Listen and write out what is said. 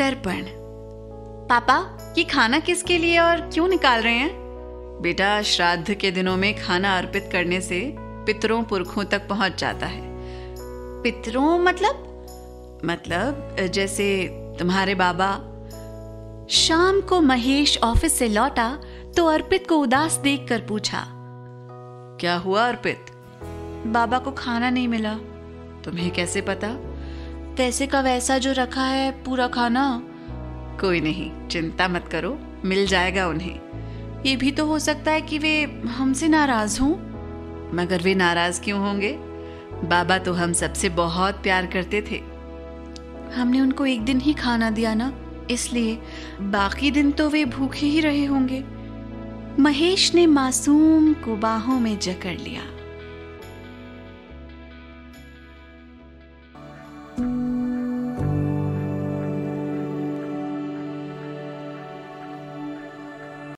तर्पण। पापा, ये खाना किसके लिए और क्यों निकाल रहे हैं? बेटा, श्राद्ध के दिनों में खाना अर्पित करने से पितरों पुरखों तक पहुंच जाता है। पितरों मतलब? मतलब जैसे तुम्हारे बाबा। शाम को महेश ऑफिस से लौटा तो अर्पित को उदास देखकर पूछा, क्या हुआ अर्पित? बाबा को खाना नहीं मिला। तुम्हें कैसे पता? वैसे का वैसा जो रखा है पूरा खाना। कोई नहीं, चिंता मत करो, मिल जाएगा उन्हें। ये भी तो हो सकता है कि वे हमसे नाराज हों। मगर वे नाराज क्यों होंगे? बाबा तो हम सबसे बहुत प्यार करते थे। हमने उनको एक दिन ही खाना दिया ना, इसलिए बाकी दिन तो वे भूखे ही रहे होंगे। महेश ने मासूम को बाहों में जकड़ लिया।